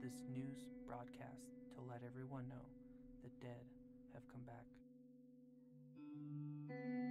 this news broadcast to let everyone know the dead have come back.